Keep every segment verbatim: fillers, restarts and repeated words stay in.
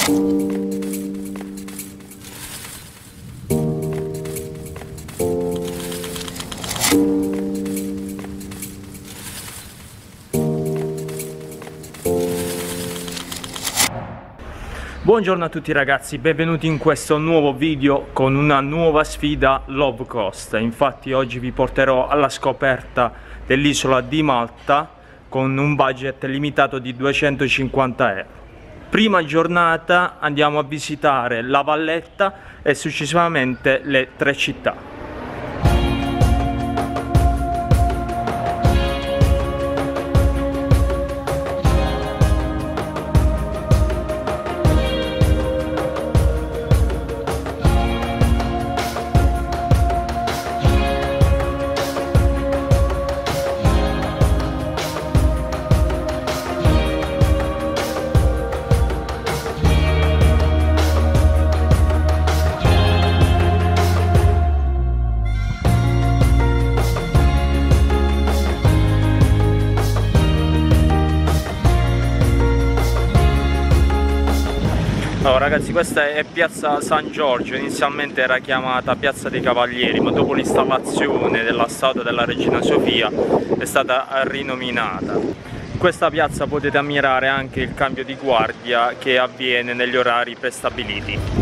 Buongiorno a tutti ragazzi, benvenuti in questo nuovo video con una nuova sfida low cost. Infatti oggi vi porterò alla scoperta dell'isola di Malta con un budget limitato di duecentocinquanta euro. Prima giornata andiamo a visitare La Valletta e successivamente le tre città. Allora ragazzi, questa è piazza San Giorgio, inizialmente era chiamata piazza dei Cavalieri, ma dopo l'installazione della statua della Regina Sofia è stata rinominata. In questa piazza potete ammirare anche il cambio di guardia che avviene negli orari prestabiliti.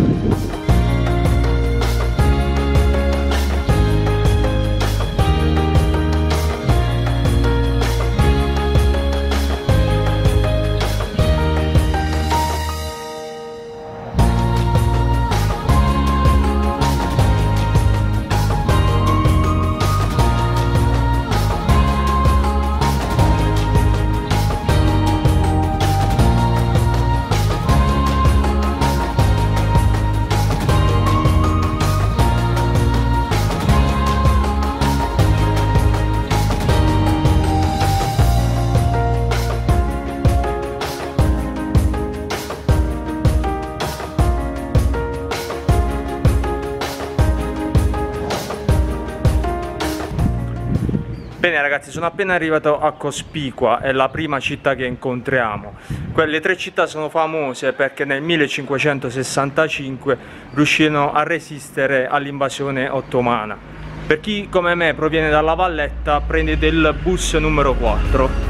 Bene ragazzi, sono appena arrivato a Cospicua, è la prima città che incontriamo. Quelle tre città sono famose perché nel millecinquecentosessantacinque riuscirono a resistere all'invasione ottomana. Per chi come me proviene dalla Valletta, prendete il bus numero quattro.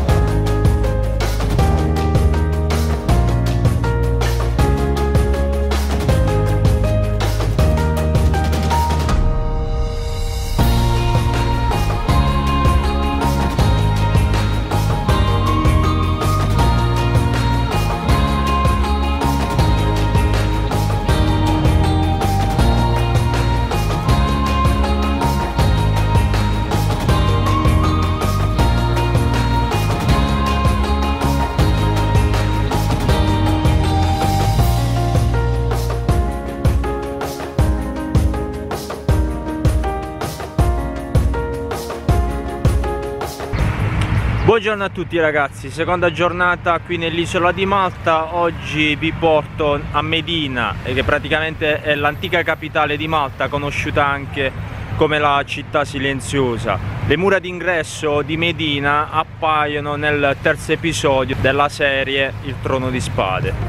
Buongiorno a tutti ragazzi, seconda giornata qui nell'isola di Malta. Oggi vi porto a Medina, che praticamente è l'antica capitale di Malta, conosciuta anche come la città silenziosa. Le mura d'ingresso di Medina appaiono nel terzo episodio della serie Il Trono di Spade.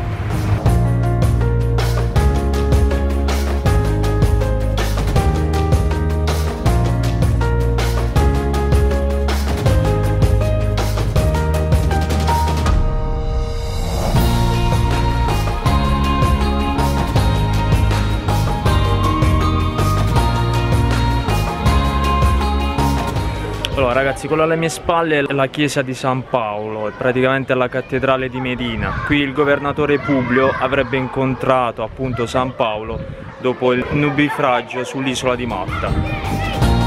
Allora ragazzi, quello alle mie spalle è la chiesa di San Paolo, è praticamente la cattedrale di Medina. Qui il governatore Publio avrebbe incontrato appunto San Paolo dopo il nubifragio sull'isola di Malta.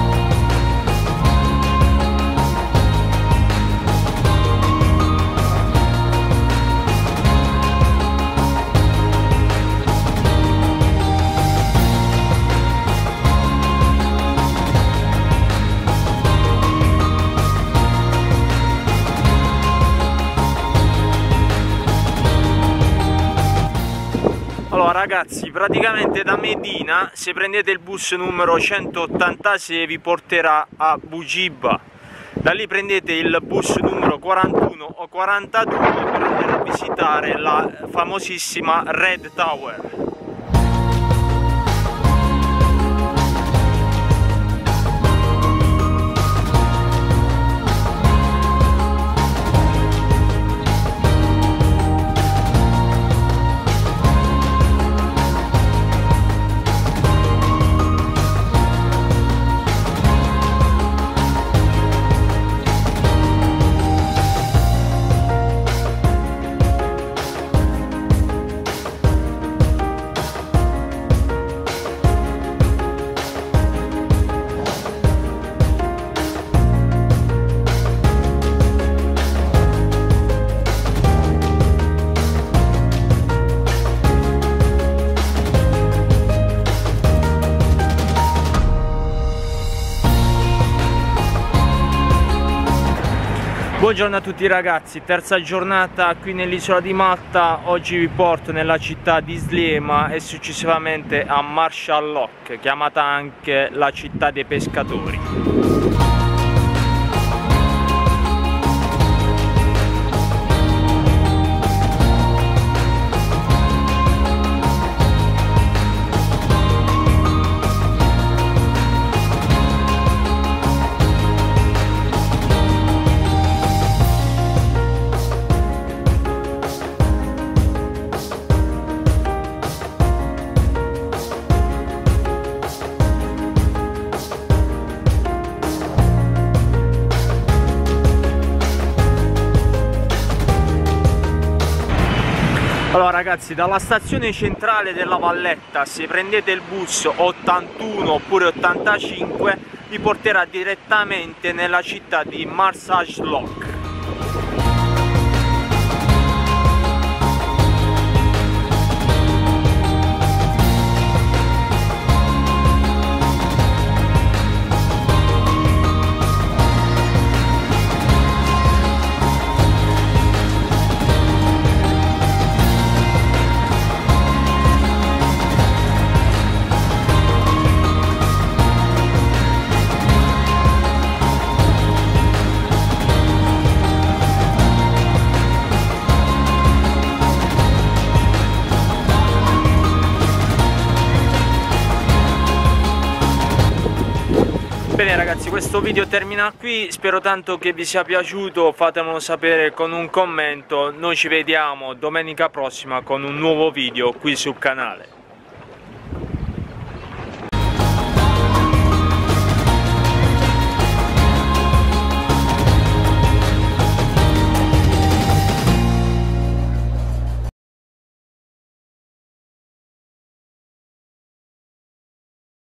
Allora ragazzi, praticamente da Medina, se prendete il bus numero centottantasei, vi porterà a Bugiba. Da lì prendete il bus numero quarantuno o quarantadue per andare a visitare la famosissima Red Tower. Buongiorno a tutti ragazzi, terza giornata qui nell'isola di Malta. Oggi vi porto nella città di Sliema e successivamente a Marshall Loch, chiamata anche la città dei pescatori. Allora ragazzi, dalla stazione centrale della Valletta, se prendete il bus ottantuno oppure ottantacinque, vi porterà direttamente nella città di Marshall Loch. Bene ragazzi, questo video termina qui, spero tanto che vi sia piaciuto, fatemelo sapere con un commento. Noi ci vediamo domenica prossima con un nuovo video qui sul canale.